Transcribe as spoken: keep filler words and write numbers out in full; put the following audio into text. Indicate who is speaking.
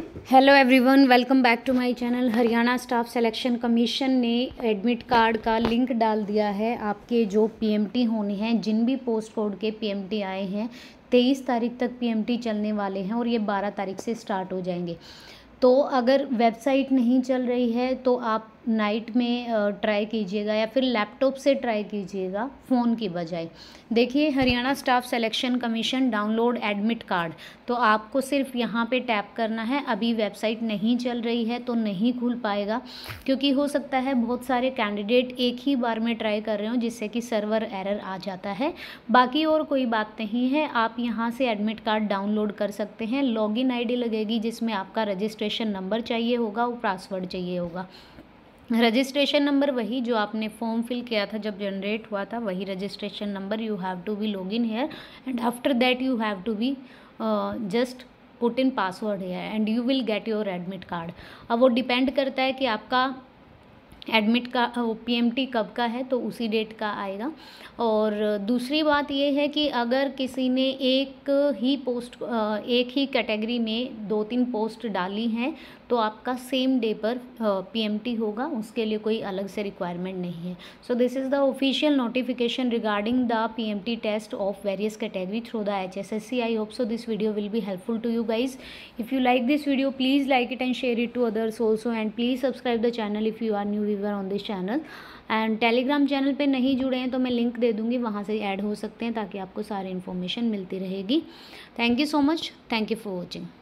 Speaker 1: Hello everyone, welcome back to my channel. Haryana staff selection commission ने admit card का link डाल दिया है। आपके जो पीएमटी होने हैं, जिन भी पोस्ट कोड के पीएमटी आए हैं, तेईस तारीख तक पीएमटी चलने वाले हैं और ये बारह तारीख से स्टार्ट हो जाएंगे। तो अगर वेबसाइट नहीं चल रही है तो आप नाइट में ट्राई कीजिएगा या फिर लैपटॉप से ट्राई कीजिएगा फ़ोन की बजाय। देखिए, Haryana staff selection commission download admit card, तो आपको सिर्फ यहाँ पे टैप करना है। अभी वेबसाइट नहीं चल रही है तो नहीं खुल पाएगा, क्योंकि हो सकता है बहुत सारे कैंडिडेट एक ही बार में ट्राई कर रहे हो, जिससे कि सर्वर एरर आ जाता है। बाकी और कोई बात नहीं है, आप यहाँ से एडमिट कार्ड डाउनलोड कर सकते हैं। लॉगिन आईडी लगेगी जिसमें आपका रजिस्ट्रेशन नंबर चाहिए होगा और पासवर्ड चाहिए होगा। रजिस्ट्रेशन नंबर वही जो आपने फॉर्म फिल किया था जब जनरेट हुआ था, वही registration number. You have to be log in here and after that you have to be just put in password here and you will get your admit card. अब वो depend करता है कि आपका एडमिट का पीएमटी कब का है, तो उसी डेट का आएगा। और दूसरी बात ये है कि अगर किसी ने एक ही पोस्ट एक ही कैटेगरी में दो तीन पोस्ट डाली हैं तो आपका सेम डे पर पीएमटी होगा, उसके लिए कोई अलग से रिक्वायरमेंट नहीं है। So this is the official notification regarding the PMT test of various category through the HSSC. I hope so this video will be helpful to you guys. If you like this video, please like it and share it to others also, and please subscribe the channel if you are new viewer on this channel. And Telegram channel पे नहीं जुड़े हैं तो मैं link दे दूँगी, वहाँ से add हो सकते हैं ताकि आपको सारी इन्फॉर्मेशन मिलती रहेगी। Thank you so much, thank you for watching.